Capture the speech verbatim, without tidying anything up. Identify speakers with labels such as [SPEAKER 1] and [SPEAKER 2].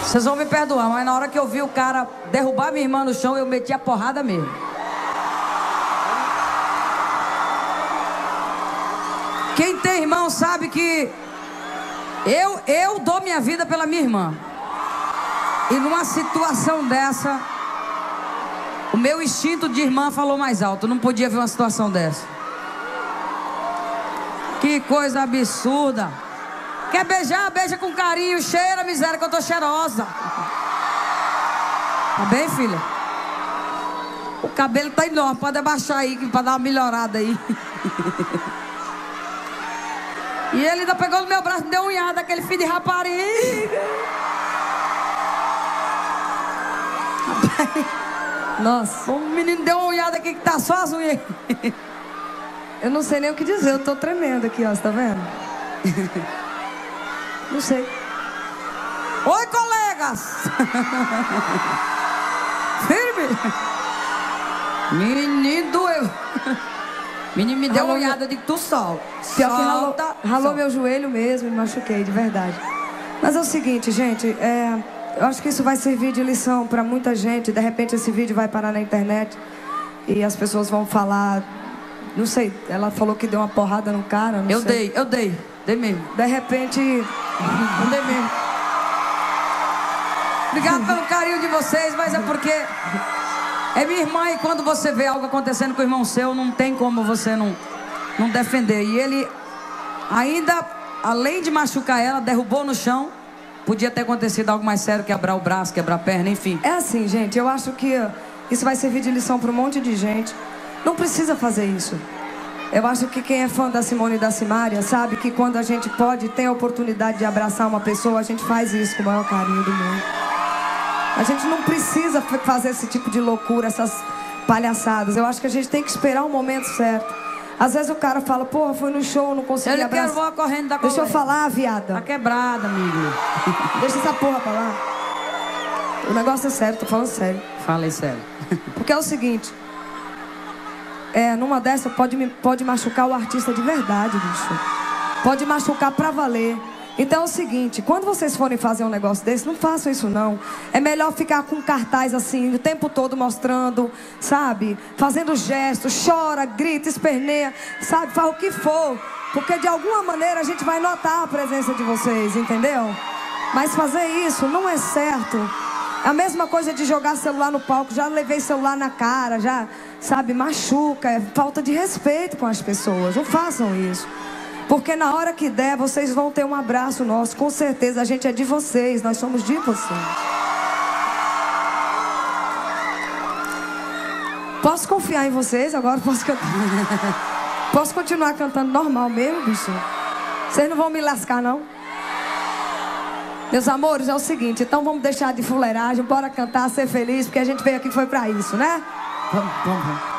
[SPEAKER 1] Vocês vão me perdoar, mas na hora que eu vi o cara derrubar minha irmã no chão, eu meti a porrada mesmo. Quem tem irmão sabe que eu, eu dou minha vida pela minha irmã. E numa situação dessa, o meu instinto de irmã falou mais alto. Não podia ver uma situação dessa. Que coisa absurda. Quer beijar? Beija com carinho. Cheira, miséria, que eu tô cheirosa. Tá bem, filha? O cabelo tá enorme. Pode abaixar aí, pra dar uma melhorada aí. E ele ainda pegou no meu braço e me deu uma unhada, aquele filho de rapariga.
[SPEAKER 2] Nossa.
[SPEAKER 1] O menino deu uma unhada aqui que tá só as unhas.
[SPEAKER 2] Eu não sei nem o que dizer, eu tô tremendo aqui, ó, você tá vendo? Não sei.
[SPEAKER 1] Oi, colegas! Firme! Menino doeu. Menino me deu uma unhada, eu digo, tu sol.
[SPEAKER 2] Pior que ralou,
[SPEAKER 1] Solta,
[SPEAKER 2] ralou
[SPEAKER 1] solta.
[SPEAKER 2] meu joelho mesmo, me machuquei, de verdade. Mas é o seguinte, gente, é, eu acho que isso vai servir de lição pra muita gente. De repente esse vídeo vai parar na internet e as pessoas vão falar... Não sei, ela falou que deu uma porrada no cara, não
[SPEAKER 1] Eu
[SPEAKER 2] sei.
[SPEAKER 1] dei, eu dei, dei mesmo.
[SPEAKER 2] De repente...
[SPEAKER 1] Eu dei mesmo. Obrigado pelo carinho de vocês, mas é porque... É minha irmã e quando você vê algo acontecendo com o irmão seu, não tem como você não, não defender. E ele ainda, além de machucar ela, derrubou no chão. Podia ter acontecido algo mais sério, quebrar o braço, quebrar a perna, enfim.
[SPEAKER 2] É assim, gente, eu acho que isso vai servir de lição para um monte de gente. Não precisa fazer isso. Eu acho que quem é fã da Simone e da Simária sabe que quando a gente pode, tem a oportunidade de abraçar uma pessoa, a gente faz isso com o maior carinho do mundo. A gente não precisa fazer esse tipo de loucura, essas palhaçadas. Eu acho que a gente tem que esperar o momento certo. Às vezes o cara fala, porra, fui no show, não consegui
[SPEAKER 1] Ele
[SPEAKER 2] abraçar.
[SPEAKER 1] quer voar correndo da
[SPEAKER 2] Deixa eu
[SPEAKER 1] coluna.
[SPEAKER 2] falar, viada.
[SPEAKER 1] Tá quebrada, amigo.
[SPEAKER 2] Deixa essa porra pra lá. O negócio é sério, tô falando sério.
[SPEAKER 1] Falei sério.
[SPEAKER 2] Porque é o seguinte... É, numa dessa pode, me- pode machucar o artista de verdade, bicho. Pode machucar pra valer. Então é o seguinte, quando vocês forem fazer um negócio desse, não façam isso não. É melhor ficar com cartaz assim, o tempo todo mostrando, sabe? Fazendo gestos, chora, grita, esperneia, sabe? Faz o que for. Porque de alguma maneira a gente vai notar a presença de vocês, entendeu? Mas fazer isso não é certo. É a mesma coisa de jogar celular no palco. Já levei celular na cara, já, sabe, machuca. É falta de respeito com as pessoas. Não façam isso. Porque na hora que der, vocês vão ter um abraço nosso. Com certeza, a gente é de vocês. Nós somos de vocês. Posso confiar em vocês agora? Posso cantar? Posso continuar cantando normal mesmo, bicho? Vocês não vão me lascar, não? Meus amores, é o seguinte, então vamos deixar de fuleiragem, bora cantar, ser feliz, porque a gente veio aqui foi pra isso, né?
[SPEAKER 1] Vamos, vamos, vamos.